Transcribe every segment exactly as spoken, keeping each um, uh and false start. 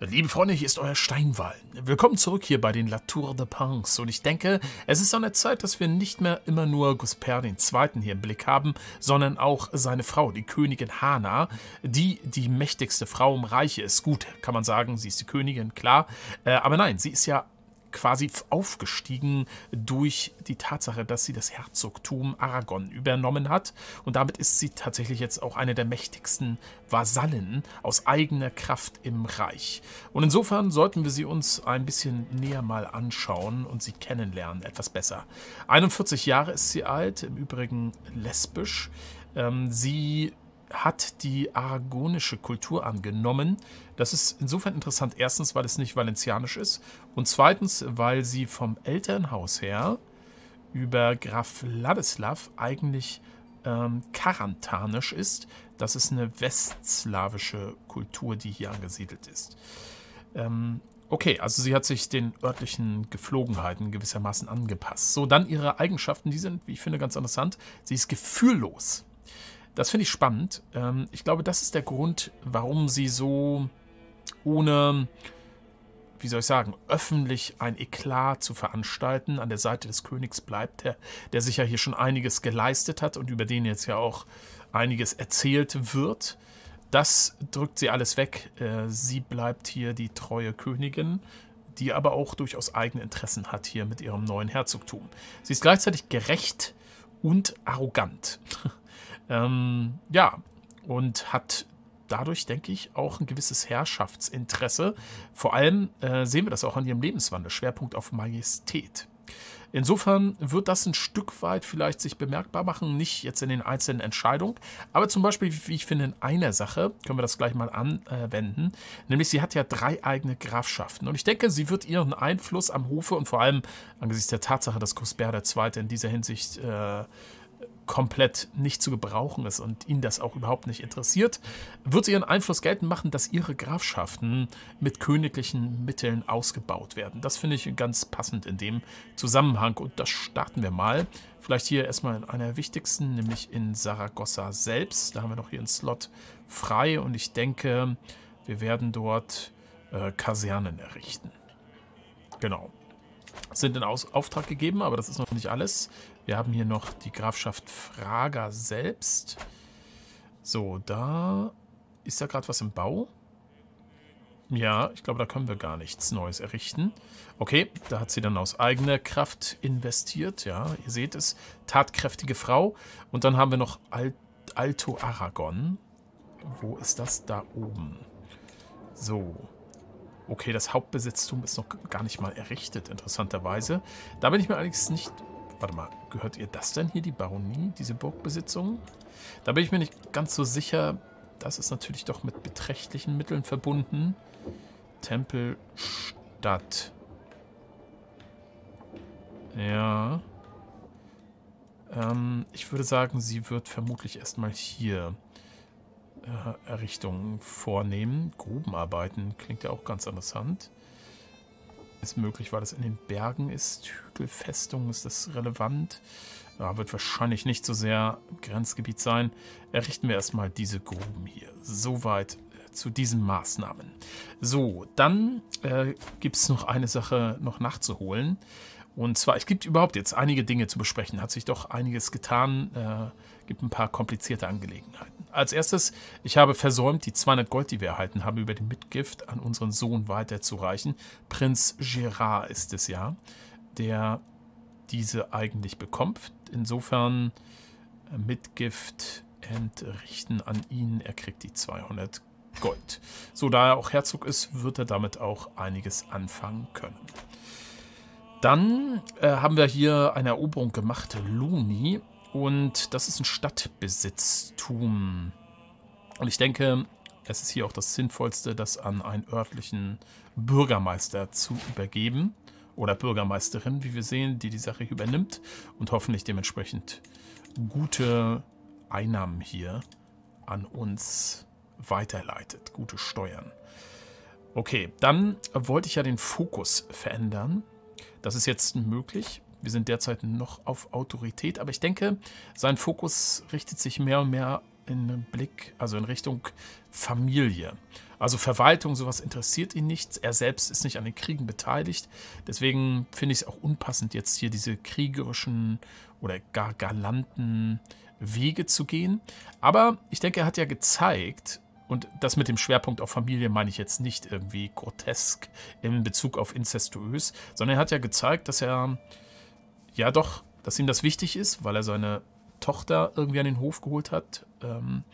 Liebe Freunde, hier ist euer Steinwall. Willkommen zurück hier bei den La Tour de Pins. Und ich denke, es ist an der Zeit, dass wir nicht mehr immer nur Gusper der Zweite hier im Blick haben, sondern auch seine Frau, die Königin Hana, die die mächtigste Frau im Reich ist. Gut, kann man sagen, sie ist die Königin, klar. Äh, aber nein, sie ist ja quasi aufgestiegen durch die Tatsache, dass sie das Herzogtum Aragon übernommen hat. Und damit ist sie tatsächlich jetzt auch eine der mächtigsten Vasallen aus eigener Kraft im Reich. Und insofern sollten wir sie uns ein bisschen näher mal anschauen und sie kennenlernen, etwas besser. einundvierzig Jahre ist sie alt, im Übrigen lesbisch. Ähm, sie hat die aragonische Kultur angenommen. Das ist insofern interessant. Erstens, weil es nicht valencianisch ist. Und zweitens, weil sie vom Elternhaus her über Graf Ladislav eigentlich ähm, karantanisch ist. Das ist eine westslawische Kultur, die hier angesiedelt ist. Ähm, okay, also sie hat sich den örtlichen Geflogenheiten gewissermaßen angepasst. So, dann ihre Eigenschaften, die sind, wie ich finde, ganz interessant. Sie ist gefühllos. Das finde ich spannend. Ich glaube, das ist der Grund, warum sie so ohne, wie soll ich sagen, öffentlich ein Eklat zu veranstalten an der Seite des Königs bleibt, der, der sich ja hier schon einiges geleistet hat und über den jetzt ja auch einiges erzählt wird. Das drückt sie alles weg. Sie bleibt hier die treue Königin, die aber auch durchaus eigene Interessen hat hier mit ihrem neuen Herzogtum. Sie ist gleichzeitig gerecht und arrogant. Ähm, ja, und hat dadurch, denke ich, auch ein gewisses Herrschaftsinteresse. Vor allem äh, sehen wir das auch an ihrem Lebenswandel, Schwerpunkt auf Majestät. Insofern wird das ein Stück weit vielleicht sich bemerkbar machen, nicht jetzt in den einzelnen Entscheidungen, aber zum Beispiel, wie ich finde, in einer Sache, können wir das gleich mal anwenden, nämlich sie hat ja drei eigene Grafschaften und ich denke, sie wird ihren Einfluss am Hofe und vor allem angesichts der Tatsache, dass Gusper der Zweite in dieser Hinsicht äh, komplett nicht zu gebrauchen ist und ihn das auch überhaupt nicht interessiert, wird sie ihren Einfluss geltend machen, dass ihre Grafschaften mit königlichen Mitteln ausgebaut werden. Das finde ich ganz passend in dem Zusammenhang und das starten wir mal. Vielleicht hier erstmal in einer der wichtigsten, nämlich in Saragossa selbst. Da haben wir noch hier einen Slot frei und ich denke, wir werden dort äh, Kasernen errichten. Genau. Sind in Aus Auftrag gegeben, aber das ist noch nicht alles. Wir haben hier noch die Grafschaft Fraga selbst. So, da ist da gerade was im Bau. Ja, ich glaube, da können wir gar nichts Neues errichten. Okay, da hat sie dann aus eigener Kraft investiert. Ja, ihr seht es, tatkräftige Frau. Und dann haben wir noch Al Alto Aragon. Wo ist das? Da oben. So. Okay, das Hauptbesitztum ist noch gar nicht mal errichtet, interessanterweise. Da bin ich mir allerdings nicht... Warte mal, gehört ihr das denn hier, die Baronie, diese Burgbesitzung? Da bin ich mir nicht ganz so sicher. Das ist natürlich doch mit beträchtlichen Mitteln verbunden. Tempelstadt. Ja. Ähm, ich würde sagen, sie wird vermutlich erstmal hier äh, Errichtungen vornehmen. Grubenarbeiten klingt ja auch ganz interessant. Ist möglich, weil es in den Bergen ist. Hügelfestung, ist das relevant? Ja, wird wahrscheinlich nicht so sehr im Grenzgebiet sein. Errichten wir erstmal diese Gruben hier. Soweit äh, zu diesen Maßnahmen. So, dann äh, gibt es noch eine Sache noch nachzuholen. Und zwar, es gibt überhaupt jetzt einige Dinge zu besprechen. Hat sich doch einiges getan. Äh, gibt ein paar komplizierte Angelegenheiten. Als erstes, ich habe versäumt, die zweihundert Gold, die wir erhalten haben, über die Mitgift an unseren Sohn weiterzureichen. Prinz Gerard ist es ja, der diese eigentlich bekommt. Insofern äh, Mitgift entrichten an ihn. Er kriegt die zweihundert Gold. So, da er auch Herzog ist, wird er damit auch einiges anfangen können. Dann äh, haben wir hier eine Eroberung gemacht, Luni, und das ist ein Stadtbesitztum. Und ich denke, es ist hier auch das Sinnvollste, das an einen örtlichen Bürgermeister zu übergeben. Oder Bürgermeisterin, wie wir sehen, die die Sache übernimmt und hoffentlich dementsprechend gute Einnahmen hier an uns weiterleitet. Gute Steuern. Okay, dann wollte ich ja den Fokus verändern. Das ist jetzt möglich. Wir sind derzeit noch auf Autorität, aber ich denke, sein Fokus richtet sich mehr und mehr in Blick, also in Richtung Familie. Also Verwaltung, sowas interessiert ihn nicht. Er selbst ist nicht an den Kriegen beteiligt. Deswegen finde ich es auch unpassend, jetzt hier diese kriegerischen oder gar galanten Wege zu gehen. Aber ich denke, er hat ja gezeigt, und das mit dem Schwerpunkt auf Familie meine ich jetzt nicht irgendwie grotesk in Bezug auf inzestuös, sondern er hat ja gezeigt, dass er, ja doch, dass ihm das wichtig ist, weil er seine Tochter irgendwie an den Hof geholt hat. Ähm,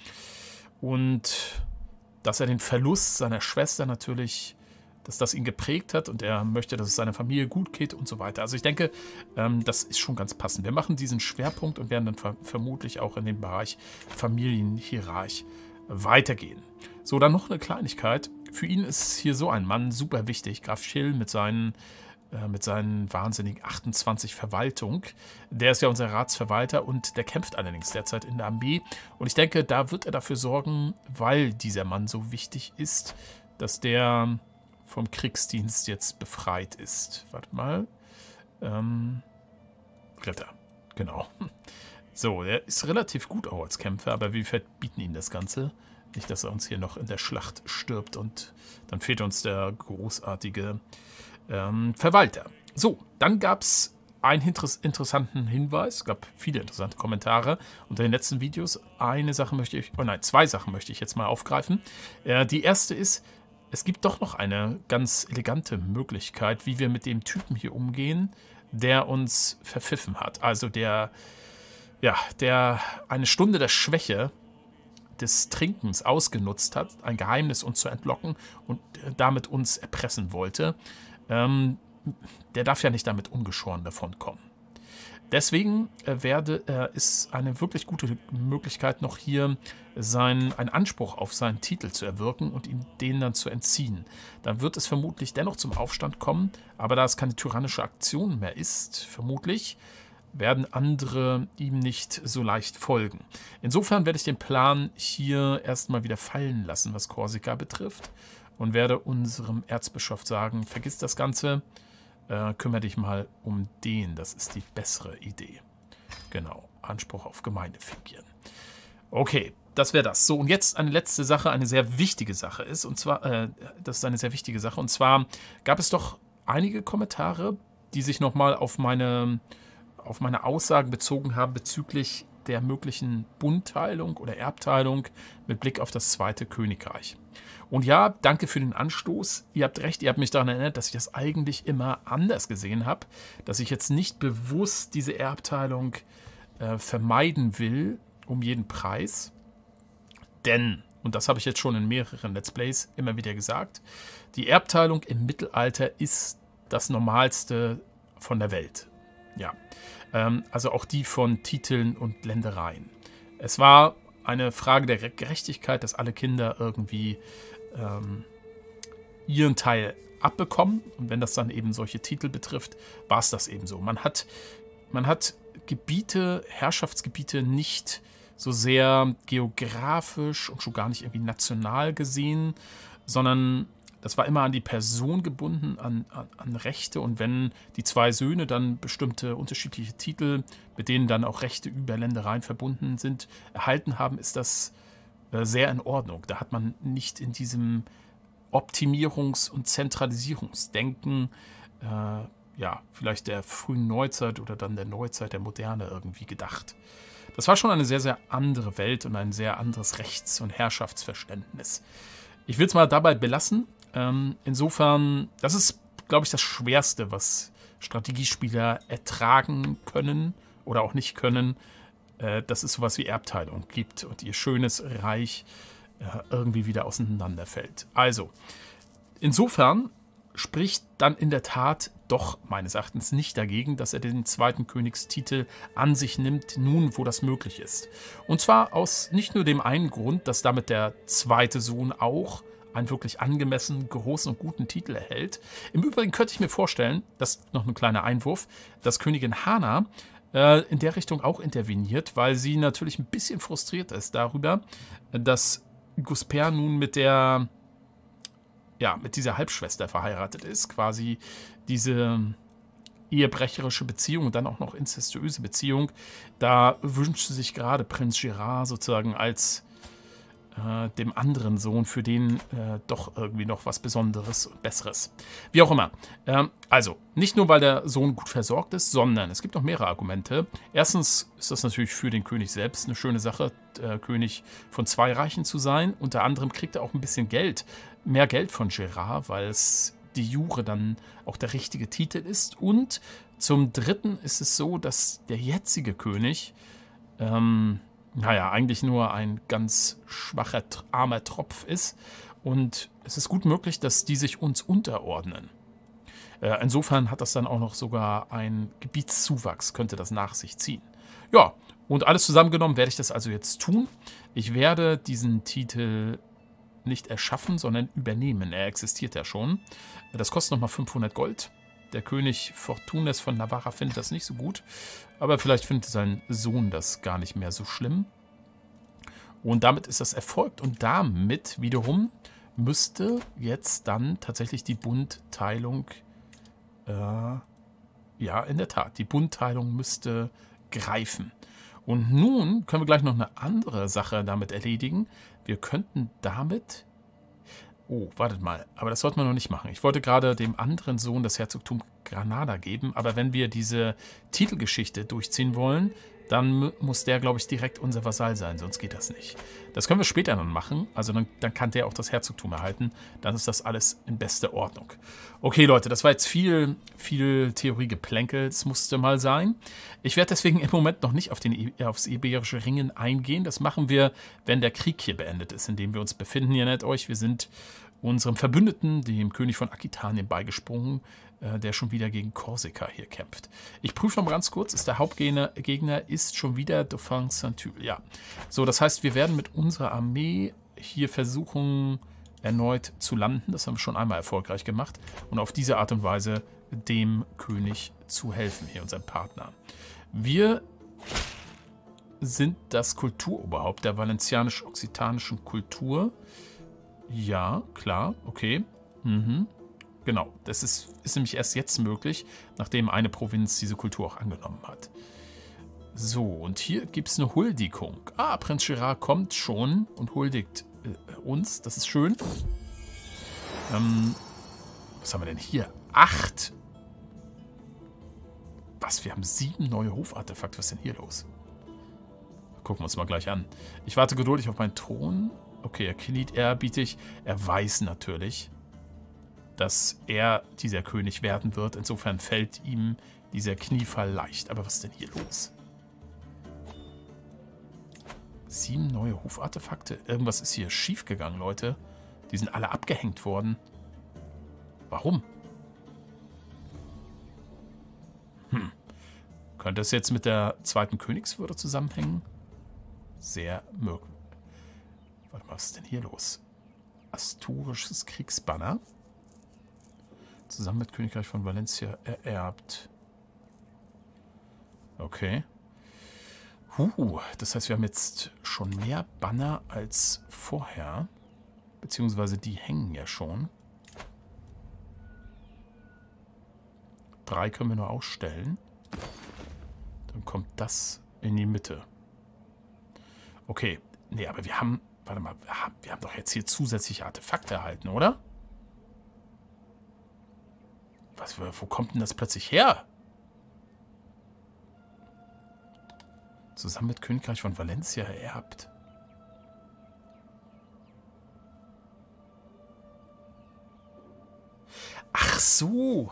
und dass er den Verlust seiner Schwester natürlich, dass das ihn geprägt hat und er möchte, dass es seiner Familie gut geht und so weiter. Also ich denke, ähm, das ist schon ganz passend. Wir machen diesen Schwerpunkt und werden dann ver vermutlich auch in den Bereich Familienhierarch weitergehen. So, dann noch eine Kleinigkeit. Für ihn ist hier so ein Mann super wichtig. Graf Schill mit seinen, äh, mit seinen wahnsinnigen achtundzwanzig Verwaltung. Der ist ja unser Ratsverwalter und der kämpft allerdings derzeit in der Armee. Und ich denke, da wird er dafür sorgen, weil dieser Mann so wichtig ist, dass der vom Kriegsdienst jetzt befreit ist. Warte mal. Ähm, Ritter. Genau. So, er ist relativ gut auch als Kämpfer, aber wir verbieten ihm das Ganze. Nicht, dass er uns hier noch in der Schlacht stirbt und dann fehlt uns der großartige ähm, Verwalter. So, dann gab es einen inter- interessanten Hinweis. Es gab viele interessante Kommentare unter den letzten Videos. Eine Sache möchte ich, oh nein, zwei Sachen möchte ich jetzt mal aufgreifen. Äh, die erste ist, es gibt doch noch eine ganz elegante Möglichkeit, wie wir mit dem Typen hier umgehen, der uns verpfiffen hat. Also der... Ja, der eine Stunde der Schwäche des Trinkens ausgenutzt hat, ein Geheimnis uns zu entlocken und damit uns erpressen wollte, ähm, der darf ja nicht damit ungeschoren davonkommen. Deswegen äh, werde, äh, ist eine wirklich gute Möglichkeit, noch hier sein, einen Anspruch auf seinen Titel zu erwirken und ihm den dann zu entziehen. Dann wird es vermutlich dennoch zum Aufstand kommen, aber da es keine tyrannische Aktion mehr ist, vermutlich, werden andere ihm nicht so leicht folgen. Insofern werde ich den Plan hier erstmal wieder fallen lassen, was Korsika betrifft, und werde unserem Erzbischof sagen, vergiss das Ganze, äh, kümmere dich mal um den, das ist die bessere Idee. Genau, Anspruch auf Gemeindefingieren. Okay, das wäre das. So, und jetzt eine letzte Sache, eine sehr wichtige Sache ist, und zwar, äh, das ist eine sehr wichtige Sache, und zwar gab es doch einige Kommentare, die sich nochmal auf meine... auf meine Aussagen bezogen haben bezüglich der möglichen Bundteilung oder Erbteilung mit Blick auf das Zweite Königreich. Und ja, danke für den Anstoß. Ihr habt recht, ihr habt mich daran erinnert, dass ich das eigentlich immer anders gesehen habe, dass ich jetzt nicht bewusst diese Erbteilung äh, vermeiden will, um jeden Preis. Denn, und das habe ich jetzt schon in mehreren Let's Plays immer wieder gesagt, die Erbteilung im Mittelalter ist das Normalste von der Welt. Ja, ähm, also auch die von Titeln und Ländereien. Es war eine Frage der Gerechtigkeit, dass alle Kinder irgendwie ähm, ihren Teil abbekommen. Und wenn das dann eben solche Titel betrifft, war es das eben so. Man hat, man hat Gebiete, Herrschaftsgebiete nicht so sehr geografisch und schon gar nicht irgendwie national gesehen, sondern das war immer an die Person gebunden, an, an, an Rechte. Und wenn die zwei Söhne dann bestimmte unterschiedliche Titel, mit denen dann auch Rechte über Ländereien verbunden sind, erhalten haben, ist das äh, sehr in Ordnung. Da hat man nicht in diesem Optimierungs- und Zentralisierungsdenken, äh, ja, vielleicht der frühen Neuzeit oder dann der Neuzeit, der Moderne irgendwie gedacht. Das war schon eine sehr, sehr andere Welt und ein sehr anderes Rechts- und Herrschaftsverständnis. Ich will es mal dabei belassen. Ähm, insofern, das ist, glaube ich, das Schwerste, was Strategiespieler ertragen können oder auch nicht können, äh, dass es sowas wie Erbteilung gibt und ihr schönes Reich äh, irgendwie wieder auseinanderfällt. Also, insofern spricht dann in der Tat doch meines Erachtens nicht dagegen, dass er den zweiten Königstitel an sich nimmt, nun wo das möglich ist. Und zwar aus nicht nur dem einen Grund, dass damit der zweite Sohn auch einen wirklich angemessen großen und guten Titel erhält. Im Übrigen könnte ich mir vorstellen, das ist noch ein kleiner Einwurf, dass Königin Hana äh, in der Richtung auch interveniert, weil sie natürlich ein bisschen frustriert ist darüber, dass Gusper nun mit der, ja, mit dieser Halbschwester verheiratet ist, quasi diese ehebrecherische Beziehung und dann auch noch inzestuöse Beziehung. Da wünscht sie sich gerade Prinz Gerard sozusagen als äh, dem anderen Sohn, für den äh, doch irgendwie noch was Besonderes und Besseres. Wie auch immer. Ähm, also, nicht nur, weil der Sohn gut versorgt ist, sondern es gibt noch mehrere Argumente. Erstens ist das natürlich für den König selbst eine schöne Sache, äh, König von zwei Reichen zu sein. Unter anderem kriegt er auch ein bisschen Geld, mehr Geld von Gerard, weil es de jure dann auch der richtige Titel ist. Und zum Dritten ist es so, dass der jetzige König, ähm, naja, eigentlich nur ein ganz schwacher, armer Tropf ist. Und es ist gut möglich, dass die sich uns unterordnen. Äh, insofern hat das dann auch noch sogar ein Gebietszuwachs, könnte das nach sich ziehen. Ja, und alles zusammengenommen werde ich das also jetzt tun. Ich werde diesen Titel nicht erschaffen, sondern übernehmen. Er existiert ja schon. Das kostet nochmal fünfhundert Gold. Der König Fortunes von Navarra findet das nicht so gut. Aber vielleicht findet sein Sohn das gar nicht mehr so schlimm. Und damit ist das erfolgt. Und damit wiederum müsste jetzt dann tatsächlich die Bundteilung, äh, ja, in der Tat, die Bundteilung müsste greifen. Und nun können wir gleich noch eine andere Sache damit erledigen. Wir könnten damit... Oh, wartet mal. Aber das sollten wir noch nicht machen. Ich wollte gerade dem anderen Sohn das Herzogtum Granada geben. Aber wenn wir diese Titelgeschichte durchziehen wollen, dann muss der, glaube ich, direkt unser Vasall sein. Sonst geht das nicht. Das können wir später dann machen. Also dann, dann kann der auch das Herzogtum erhalten. Dann ist das alles in bester Ordnung. Okay, Leute, das war jetzt viel, viel Theoriegeplänkel. Es musste mal sein. Ich werde deswegen im Moment noch nicht auf den, aufs Iberische Ringen eingehen. Das machen wir, wenn der Krieg hier beendet ist, in dem wir uns befinden. Ihr erinnert euch, wir sind unserem Verbündeten, dem König von Aquitanien, beigesprungen, äh, der schon wieder gegen Korsika hier kämpft. Ich prüfe noch mal ganz kurz, ist der Hauptgegner Gegner ist schon wieder Dauphin Saint-Tulle. Ja, so, das heißt, wir werden mit unserer Armee hier versuchen, erneut zu landen. Das haben wir schon einmal erfolgreich gemacht. Und auf diese Art und Weise dem König zu helfen, hier unserem Partner. Wir sind das Kulturoberhaupt der valencianisch-okzitanischen Kultur. Ja, klar, okay. Mhm. Genau, das ist, ist nämlich erst jetzt möglich, nachdem eine Provinz diese Kultur auch angenommen hat. So, und hier gibt es eine Huldigung. Ah, Prinz Gerard kommt schon und huldigt äh, uns. Das ist schön. Ähm, was haben wir denn hier? Acht. Was, wir haben sieben neue Hofartefakte. Was ist denn hier los? Gucken wir uns mal gleich an. Ich warte geduldig auf meinen Thron. Okay, er kniet ehrerbietig. Er weiß natürlich, dass er dieser König werden wird. Insofern fällt ihm dieser Kniefall leicht. Aber was ist denn hier los? Sieben neue Hofartefakte. Irgendwas ist hier schiefgegangen, Leute. Die sind alle abgehängt worden. Warum? Hm. Könnte es jetzt mit der zweiten Königswürde zusammenhängen? Sehr möglich. Warte mal, was ist denn hier los? Asturisches Kriegsbanner. Zusammen mit Königreich von Valencia ererbt. Okay. Huh, das heißt, wir haben jetzt schon mehr Banner als vorher. Beziehungsweise die hängen ja schon. Drei können wir nur ausstellen. Dann kommt das in die Mitte. Okay. Nee, aber wir haben... Warte mal, wir haben, wir haben doch jetzt hier zusätzliche Artefakte erhalten, oder? Was, wo kommt denn das plötzlich her? Zusammen mit Königreich von Valencia ererbt. Ach so.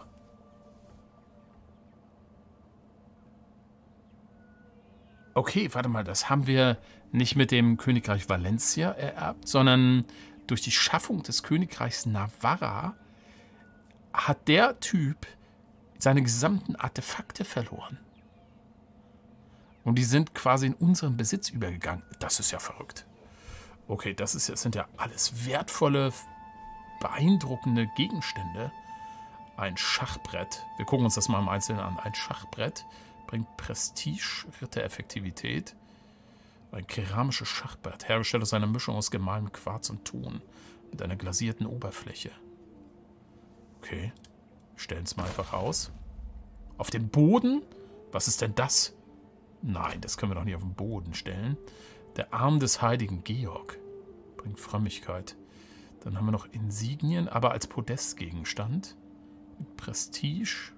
Okay, warte mal, das haben wir nicht mit dem Königreich Valencia ererbt, sondern durch die Schaffung des Königreichs Navarra hat der Typ seine gesamten Artefakte verloren. Und die sind quasi in unseren Besitz übergegangen. Das ist ja verrückt. Okay, das, ist, das sind ja alles wertvolle, beeindruckende Gegenstände. Ein Schachbrett. Wir gucken uns das mal im Einzelnen an. Ein Schachbrett bringt Prestige, Rittereffektivität. Ein keramisches Schachbrett, hergestellt aus einer Mischung aus gemahlenem Quarz und Ton, mit einer glasierten Oberfläche. Okay, stellen es mal einfach aus. Auf dem Boden? Was ist denn das? Nein, das können wir doch nicht auf den Boden stellen. Der Arm des heiligen Georg. Bringt Frömmigkeit. Dann haben wir noch Insignien, aber als Podestgegenstand. Mit Prestige.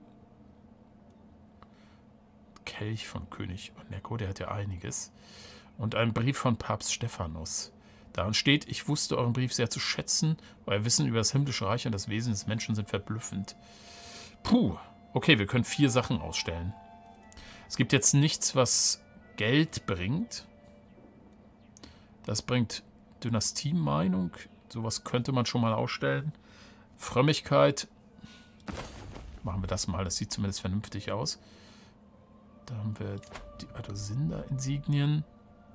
Kelch von König Oneko, der hat ja einiges. Und ein Brief von Papst Stephanus. Darin steht, ich wusste euren Brief sehr zu schätzen, euer Wissen über das himmlische Reich und das Wesen des Menschen sind verblüffend. Puh, okay, wir können vier Sachen ausstellen. Es gibt jetzt nichts, was Geld bringt. Das bringt Dynastie-Meinung. Sowas könnte man schon mal ausstellen. Frömmigkeit. Machen wir das mal, das sieht zumindest vernünftig aus. Da haben wir die Adosinder-Insignien.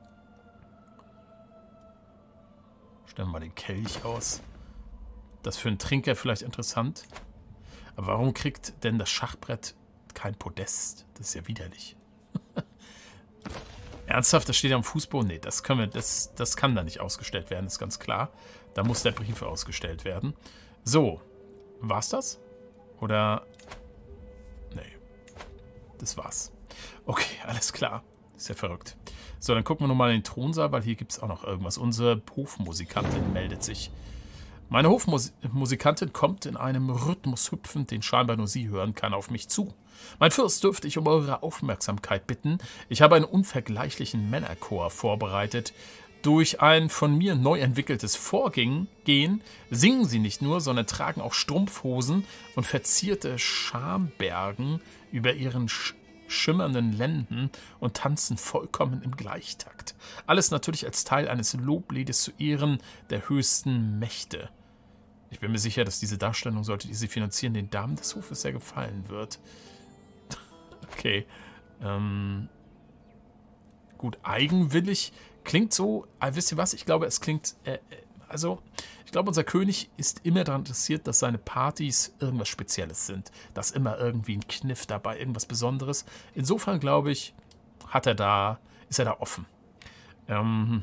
Stellen wir mal den Kelch aus. Das ist für einen Trinker vielleicht interessant. Aber warum kriegt denn das Schachbrett kein Podest? Das ist ja widerlich. Ernsthaft, das steht am Fußboden? Nee, das, können wir, das, das kann da nicht ausgestellt werden, ist ganz klar. Da muss der Brief ausgestellt werden. So, war's das? Oder... Nee, das war's. Okay, alles klar. Ist ja verrückt. So, dann gucken wir nochmal in den Thronsaal, weil hier gibt es auch noch irgendwas. Unsere Hofmusikantin meldet sich. Meine Hofmusikantin kommt in einem Rhythmus hüpfend, den scheinbar nur sie hören kann, auf mich zu. Mein Fürst, dürfte ich um eure Aufmerksamkeit bitten. Ich habe einen unvergleichlichen Männerchor vorbereitet. Durch ein von mir neu entwickeltes Vorgehen singen sie nicht nur, sondern tragen auch Strumpfhosen und verzierte Schambergen über ihren Sch schimmernden Lenden und tanzen vollkommen im Gleichtakt. Alles natürlich als Teil eines Lobliedes zu Ehren der höchsten Mächte. Ich bin mir sicher, dass diese Darstellung, sollte die sie finanzieren, den Damen des Hofes sehr gefallen wird. Okay. Ähm, gut, eigenwillig klingt so, äh, wisst ihr was? Ich glaube, es klingt, äh, also, ich glaube, unser König ist immer daran interessiert, dass seine Partys irgendwas Spezielles sind. Dass immer irgendwie ein Kniff dabei, irgendwas Besonderes. Insofern, glaube ich, hat er da, ist er da offen. Ähm,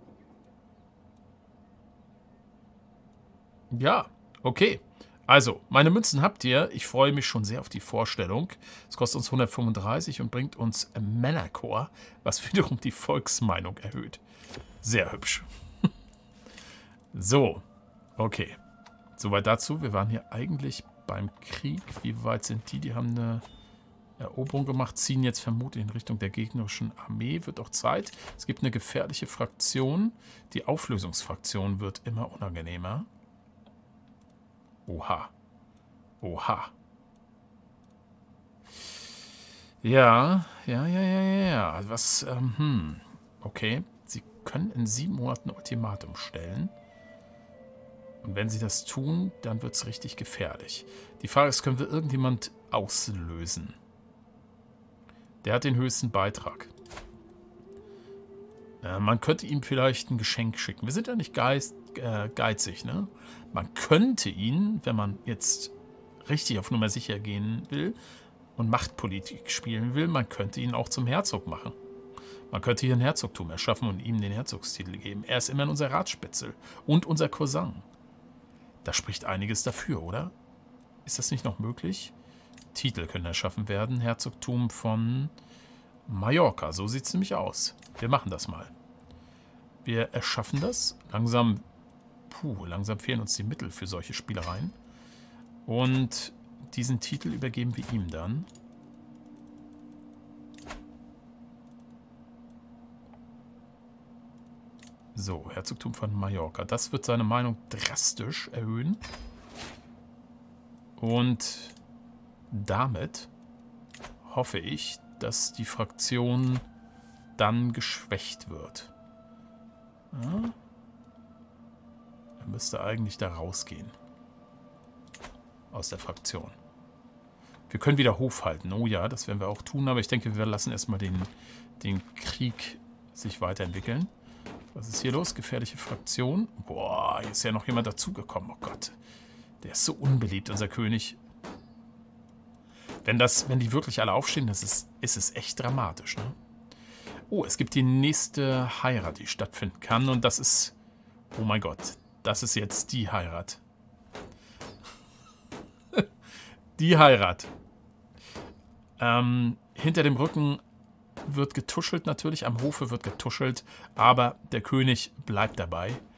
ja, okay. Also, meine Münzen habt ihr. Ich freue mich schon sehr auf die Vorstellung. Es kostet uns hundertfünfunddreißig und bringt uns Männerchor, was wiederum die Volksmeinung erhöht. Sehr hübsch. So, okay. Soweit dazu. Wir waren hier eigentlich beim Krieg. Wie weit sind die? Die haben eine Eroberung gemacht, ziehen jetzt vermutlich in Richtung der gegnerischen Armee. Wird auch Zeit. Es gibt eine gefährliche Fraktion. Die Auflösungsfraktion wird immer unangenehmer. Oha. Oha. Ja, ja, ja, ja, ja. Was, ähm, hm. Okay. Sie können in sieben Monaten Ultimatum stellen. Und wenn sie das tun, dann wird es richtig gefährlich. Die Frage ist, können wir irgendjemand auslösen? Der hat den höchsten Beitrag. Äh, man könnte ihm vielleicht ein Geschenk schicken. Wir sind ja nicht geist, äh, geizig, ne? Man könnte ihn, wenn man jetzt richtig auf Nummer sicher gehen will und Machtpolitik spielen will, man könnte ihn auch zum Herzog machen. Man könnte hier ein Herzogtum erschaffen und ihm den Herzogstitel geben. Er ist immerhin unser Ratsspitzel und unser Cousin. Da spricht einiges dafür, oder? Ist das nicht noch möglich? Titel können erschaffen werden. Herzogtum von Mallorca. So sieht es nämlich aus. Wir machen das mal. Wir erschaffen das. Langsam, puh, langsam fehlen uns die Mittel für solche Spielereien. Und diesen Titel übergeben wir ihm dann. So, Herzogtum von Mallorca. Das wird seine Meinung drastisch erhöhen. Und damit hoffe ich, dass die Fraktion dann geschwächt wird. Ja? Er müsste eigentlich da rausgehen. Aus der Fraktion. Wir können wieder Hof halten. Oh ja, das werden wir auch tun. Aber ich denke, wir lassen erstmal den, den Krieg sich weiterentwickeln. Was ist hier los? Gefährliche Fraktion. Boah, hier ist ja noch jemand dazugekommen. Oh Gott. Der ist so unbeliebt, unser König. Wenn, das, wenn die wirklich alle aufstehen, das ist, ist es echt dramatisch, ne? Oh, es gibt die nächste Heirat, die stattfinden kann. Und das ist... Oh mein Gott. Das ist jetzt die Heirat. Die Heirat. Ähm, hinter dem Rücken wird getuschelt natürlich. Am Hofe wird getuschelt. Aber der König bleibt dabei.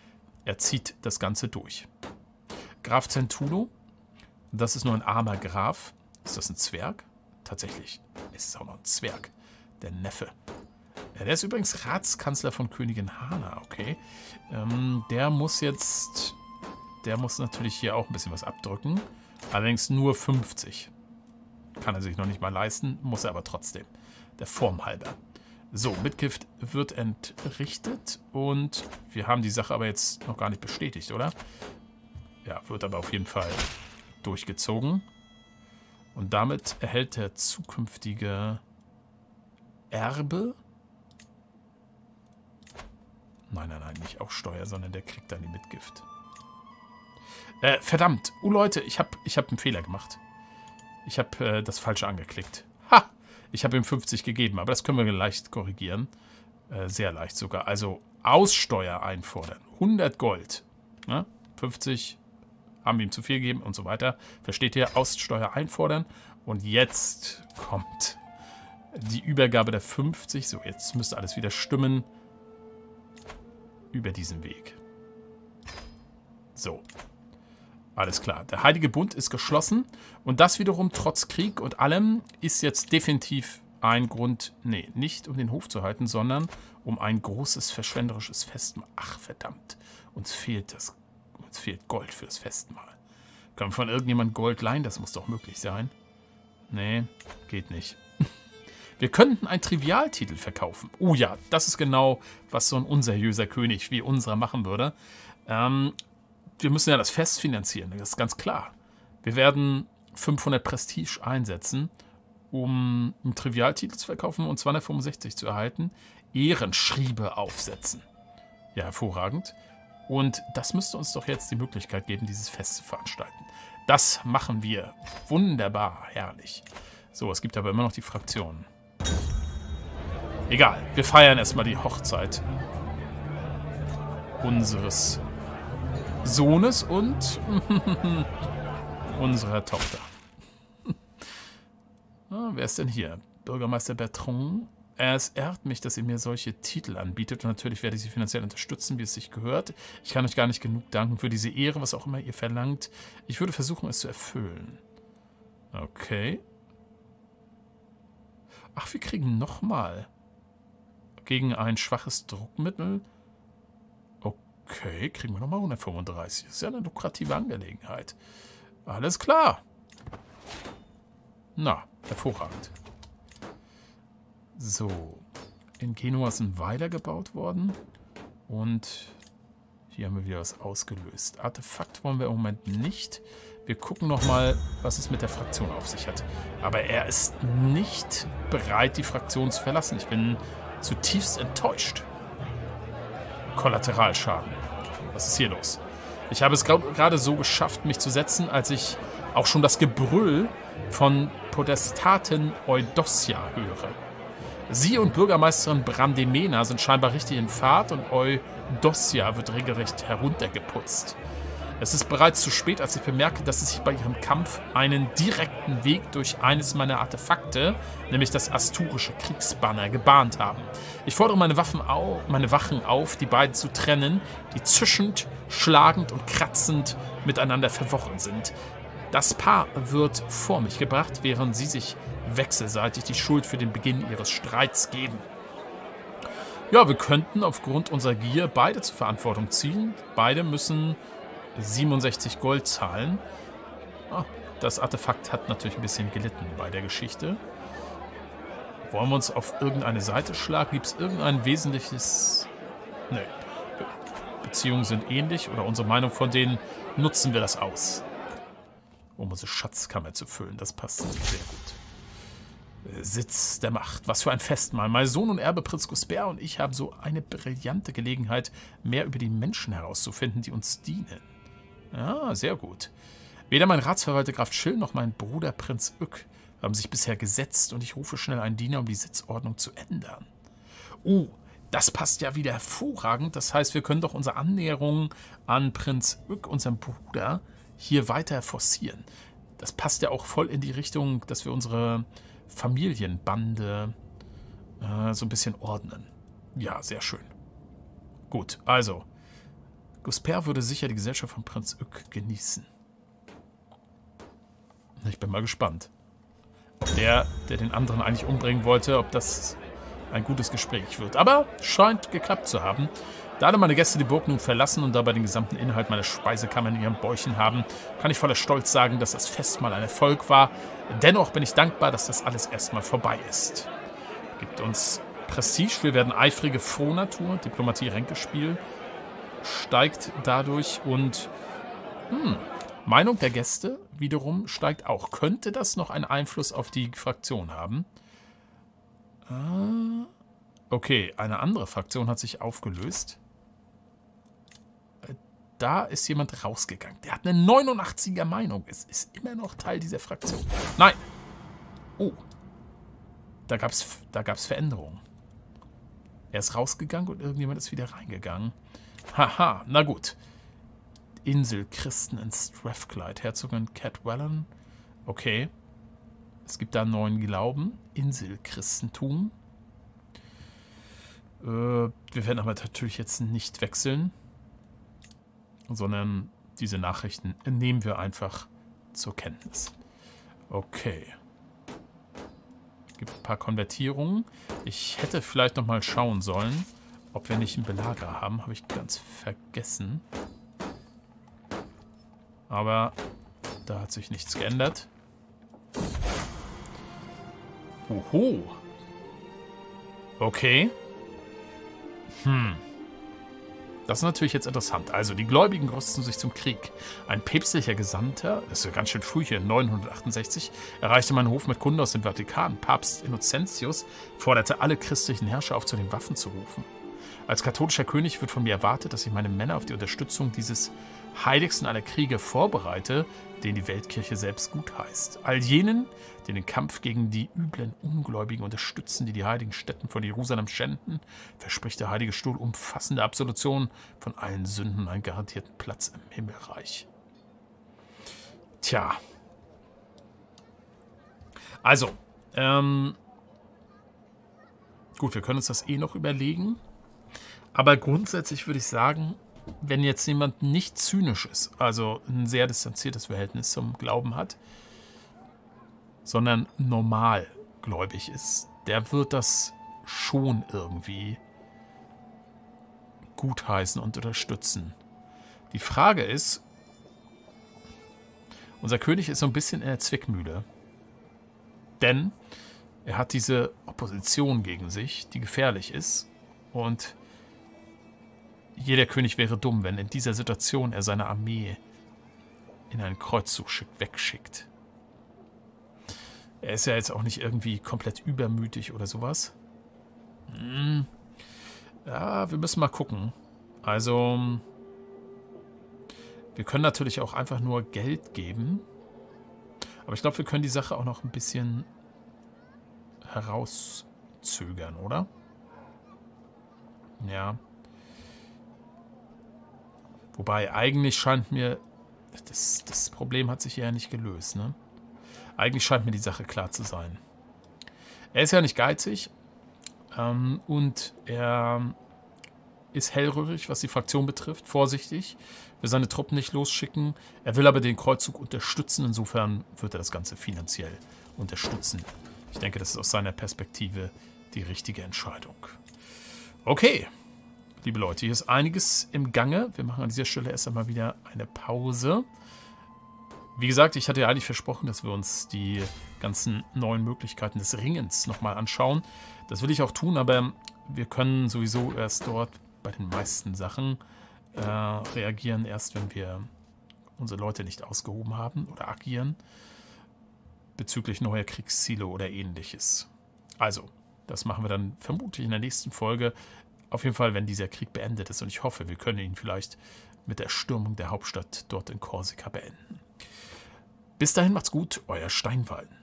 Er zieht das Ganze durch. Graf Zentulo, das ist nur ein armer Graf. Ist das ein Zwerg? Tatsächlich, es ist auch noch ein Zwerg. Der Neffe. Ja, der ist übrigens Ratskanzler von Königin Hana, okay. Ähm, der muss jetzt... Der muss natürlich hier auch ein bisschen was abdrücken. Allerdings nur fünfzig. Kann er sich noch nicht mal leisten, muss er aber trotzdem. Der Form halber. So, Mitgift wird entrichtet und wir haben die Sache aber jetzt noch gar nicht bestätigt, oder? Ja, wird aber auf jeden Fall durchgezogen. Und damit erhält der zukünftige Erbe... Nein, nein, nein, nicht auch Steuer, sondern der kriegt dann die Mitgift. Äh, verdammt. Oh, Leute, ich habe ich hab einen Fehler gemacht. Ich habe äh, das Falsche angeklickt. Ha! Ich habe ihm fünfzig gegeben, aber das können wir leicht korrigieren. Äh, sehr leicht sogar. Also Aussteuer einfordern. hundert Gold. Ne? fünfzig haben wir ihm zu viel gegeben und so weiter. Versteht ihr? Aussteuer einfordern. Und jetzt kommt die Übergabe der fünfzig. So, jetzt müsste alles wieder stimmen. Über diesen Weg. So. Alles klar. Der Heilige Bund ist geschlossen. Und das wiederum, trotz Krieg und allem, ist jetzt definitiv ein Grund, nee, nicht um den Hof zu halten, sondern um ein großes verschwenderisches Festmahl. Ach, verdammt. Uns fehlt das. Uns fehlt Gold fürs Festmahl. Können wir von irgendjemandem Gold leihen? Das muss doch möglich sein. Nee, geht nicht. Wir könnten einen Trivialtitel verkaufen. Oh ja, das ist genau, was so ein unseriöser König wie unserer machen würde. Ähm, wir müssen ja das Fest finanzieren, das ist ganz klar. Wir werden fünfhundert Prestige einsetzen, um einen Trivialtitel zu verkaufen und zweihundertfünfundsechzig zu erhalten. Ehrenschriebe aufsetzen. Ja, hervorragend. Und das müsste uns doch jetzt die Möglichkeit geben, dieses Fest zu veranstalten. Das machen wir. Wunderbar, herrlich. So, es gibt aber immer noch die Fraktionen. Egal, wir feiern erstmal die Hochzeit unseres Sohnes und unserer Tochter. Ah, wer ist denn hier? Bürgermeister Bertrand. Es ehrt mich, dass ihr mir solche Titel anbietet und natürlich werde ich sie finanziell unterstützen, wie es sich gehört. Ich kann euch gar nicht genug danken für diese Ehre, was auch immer ihr verlangt. Ich würde versuchen, es zu erfüllen. Okay. Ach, wir kriegen nochmal gegen ein schwaches Druckmittel. Okay, kriegen wir nochmal hundertfünfunddreißig. Das ist ja eine lukrative Angelegenheit. Alles klar. Na, hervorragend. So, in Genua ist ein Weiler gebaut worden. Und hier haben wir wieder was ausgelöst. Artefakt wollen wir im Moment nicht. Wir gucken nochmal, was es mit der Fraktion auf sich hat. Aber er ist nicht bereit, die Fraktion zu verlassen. Ich bin zutiefst enttäuscht. Kollateralschaden. Was ist hier los? Ich habe es gerade so geschafft, mich zu setzen, als ich auch schon das Gebrüll von Podestaten Eudossia höre. Sie und Bürgermeisterin Brandemena sind scheinbar richtig in Fahrt und Eudossia wird regelrecht heruntergeputzt. Es ist bereits zu spät, als ich bemerke, dass sie sich bei ihrem Kampf einen direkten Weg durch eines meiner Artefakte, nämlich das asturische Kriegsbanner, gebahnt haben. Ich fordere meine, Waffen au meine Wachen auf, die beiden zu trennen, die zischend, schlagend und kratzend miteinander verworren sind. Das Paar wird vor mich gebracht, während sie sich wechselseitig die Schuld für den Beginn ihres Streits geben. Ja, wir könnten aufgrund unserer Gier beide zur Verantwortung ziehen. Beide müssen siebenundsechzig Gold zahlen. Ah, das Artefakt hat natürlich ein bisschen gelitten bei der Geschichte. Wollen wir uns auf irgendeine Seite schlagen? Gibt es irgendein wesentliches... Nee. Be Beziehungen sind ähnlich oder unsere Meinung von denen nutzen wir das aus. Um unsere Schatzkammer zu füllen. Das passt sehr gut. Sitz der Macht. Was für ein Festmahl. Mein Sohn und Erbe Prinz Gusper und ich haben so eine brillante Gelegenheit, mehr über die Menschen herauszufinden, die uns dienen. Ja, sehr gut. Weder mein Ratsverwalter Graf Schill noch mein Bruder Prinz Ück haben sich bisher gesetzt und ich rufe schnell einen Diener, um die Sitzordnung zu ändern. Oh, das passt ja wieder hervorragend. Das heißt, wir können doch unsere Annäherung an Prinz Ück, unserem Bruder, hier weiter forcieren. Das passt ja auch voll in die Richtung, dass wir unsere Familienbande äh, so ein bisschen ordnen. Ja, sehr schön. Gut, also Gusper würde sicher die Gesellschaft von Prinz Uck genießen. Ich bin mal gespannt. Ob der, der den anderen eigentlich umbringen wollte, ob das ein gutes Gespräch wird. Aber scheint geklappt zu haben. Da alle meine Gäste die Burg nun verlassen und dabei den gesamten Inhalt meiner Speisekammer in ihren Bäuchen haben, kann ich voller Stolz sagen, dass das Festmahl ein Erfolg war. Dennoch bin ich dankbar, dass das alles erstmal vorbei ist. Gibt uns Prestige, wir werden eifrige Frohnatur, Diplomatie-Ränkespiel steigt dadurch und hm, Meinung der Gäste wiederum steigt auch. Könnte das noch einen Einfluss auf die Fraktion haben? Ah, okay, eine andere Fraktion hat sich aufgelöst. Da ist jemand rausgegangen. Der hat eine neunundachtziger Meinung. Es ist immer noch Teil dieser Fraktion. Nein. Oh. Da gab es da gab's Veränderungen. Er ist rausgegangen und irgendjemand ist wieder reingegangen. Haha, na gut. Insel Christen in Strathclyde. Herzogin Cadwallon. Okay. Es gibt da einen neuen Glauben. Inselchristentum. Äh, wir werden aber natürlich jetzt nicht wechseln, sondern diese Nachrichten nehmen wir einfach zur Kenntnis. Okay. Es gibt ein paar Konvertierungen. Ich hätte vielleicht noch mal schauen sollen, ob wir nicht einen Belager haben. Habe ich ganz vergessen. Aber da hat sich nichts geändert. Oho. Okay. Hm. Das ist natürlich jetzt interessant. Also, die Gläubigen rüsten sich zum Krieg. Ein päpstlicher Gesandter, das ist ja ganz schön früh hier, neunhundertachtundsechzig, erreichte meinen Hof mit Kunden aus dem Vatikan. Papst Innocentius forderte alle christlichen Herrscher auf, zu den Waffen zu rufen. Als katholischer König wird von mir erwartet, dass ich meine Männer auf die Unterstützung dieses heiligsten aller Kriege vorbereite, den die Weltkirche selbst gutheißt. All jenen, die den Kampf gegen die üblen Ungläubigen unterstützen, die die heiligen Stätten von Jerusalem schänden, verspricht der Heilige Stuhl umfassende Absolution von allen Sünden und einen garantierten Platz im Himmelreich. Tja. Also, ähm... gut, wir können uns das eh noch überlegen. Aber grundsätzlich würde ich sagen, wenn jetzt jemand nicht zynisch ist, also ein sehr distanziertes Verhältnis zum Glauben hat, sondern normal gläubig ist, der wird das schon irgendwie gutheißen und unterstützen. Die Frage ist, unser König ist so ein bisschen in der Zwickmühle, denn er hat diese Opposition gegen sich, die gefährlich ist, und jeder König wäre dumm, wenn in dieser Situation er seine Armee in einen Kreuzzug schickt, wegschickt. Er ist ja jetzt auch nicht irgendwie komplett übermütig oder sowas. Hm. Ja, wir müssen mal gucken. Also, wir können natürlich auch einfach nur Geld geben. Aber ich glaube, wir können die Sache auch noch ein bisschen herauszögern, oder? Ja. Wobei, eigentlich scheint mir, das, das Problem hat sich ja nicht gelöst, ne? Eigentlich scheint mir die Sache klar zu sein. Er ist ja nicht geizig ähm, und er ist hellröhrig, was die Fraktion betrifft, vorsichtig, will seine Truppen nicht losschicken. Er will aber den Kreuzzug unterstützen, insofern wird er das Ganze finanziell unterstützen. Ich denke, das ist aus seiner Perspektive die richtige Entscheidung. Okay. Liebe Leute, hier ist einiges im Gange. Wir machen an dieser Stelle erst einmal wieder eine Pause. Wie gesagt, ich hatte ja eigentlich versprochen, dass wir uns die ganzen neuen Möglichkeiten des Ringens nochmal anschauen. Das will ich auch tun, aber wir können sowieso erst dort bei den meisten Sachen äh, reagieren, erst wenn wir unsere Leute nicht ausgehoben haben oder agieren bezüglich neuer Kriegsziele oder ähnliches. Also, das machen wir dann vermutlich in der nächsten Folge. Auf jeden Fall, wenn dieser Krieg beendet ist. Und ich hoffe, wir können ihn vielleicht mit der Stürmung der Hauptstadt dort in Korsika beenden. Bis dahin macht's gut, euer Steinwallen.